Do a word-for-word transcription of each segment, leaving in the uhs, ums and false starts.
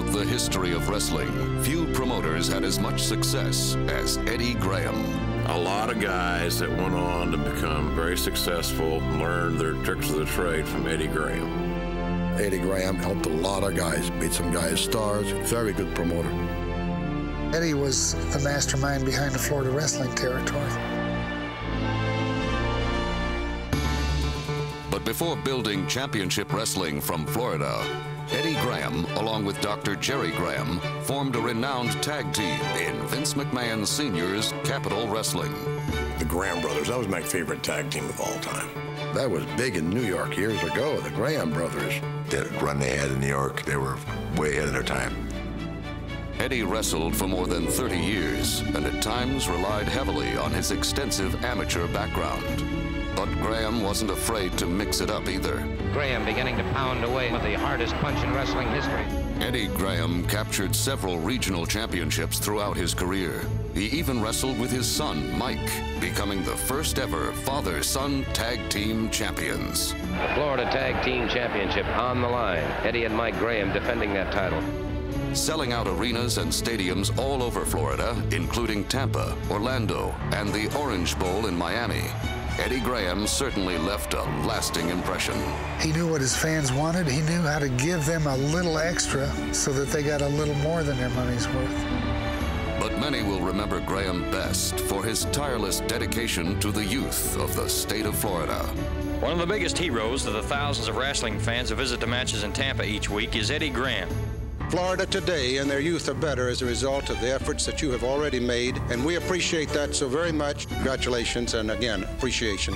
Throughout the history of wrestling, few promoters had as much success as Eddie Graham. A lot of guys that went on to become very successful learned their tricks of the trade from Eddie Graham. Eddie Graham helped a lot of guys, made some guys stars, very good promoter. Eddie was the mastermind behind the Florida wrestling territory. But before building championship wrestling from Florida, Eddie Graham, along with Doctor Jerry Graham, formed a renowned tag team in Vince McMahon Senior's Capital Wrestling. The Graham brothers, that was my favorite tag team of all time. That was big in New York years ago, the Graham brothers. That run they had in New York, they were way ahead of their time. Eddie wrestled for more than thirty years and at times relied heavily on his extensive amateur background. But Graham wasn't afraid to mix it up either. Graham beginning to pound away with the hardest punch in wrestling history. Eddie Graham captured several regional championships throughout his career. He even wrestled with his son, Mike, becoming the first ever father-son tag team champions. The Florida Tag Team Championship on the line. Eddie and Mike Graham defending that title. Selling out arenas and stadiums all over Florida, including Tampa, Orlando, and the Orange Bowl in Miami. Eddie Graham certainly left a lasting impression. He knew what his fans wanted. He knew how to give them a little extra so that they got a little more than their money's worth. But many will remember Graham best for his tireless dedication to the youth of the state of Florida. One of the biggest heroes of the thousands of wrestling fans who visit the matches in Tampa each week is Eddie Graham. Florida today and their youth are better as a result of the efforts that you have already made, and we appreciate that so very much. Congratulations, and again, appreciation.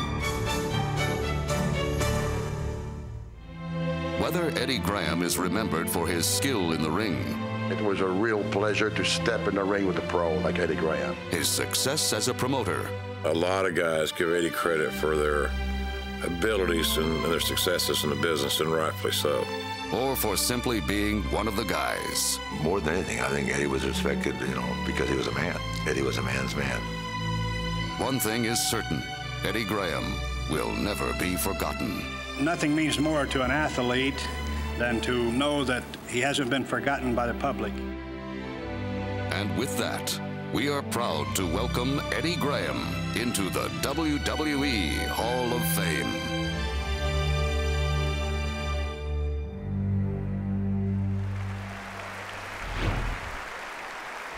Whether Eddie Graham is remembered for his skill in the ring, It was a real pleasure to step in the ring with a pro like Eddie Graham. his success as a promoter, A lot of guys give Eddie credit for their abilities and their successes in the business, and rightfully so. or for simply being one of the guys. More than anything, I think Eddie was respected, you know, because he was a man. Eddie was a man's man. One thing is certain, Eddie Graham will never be forgotten. Nothing means more to an athlete than to know that he hasn't been forgotten by the public. And with that, we are proud to welcome Eddie Graham into the W W E Hall of Fame.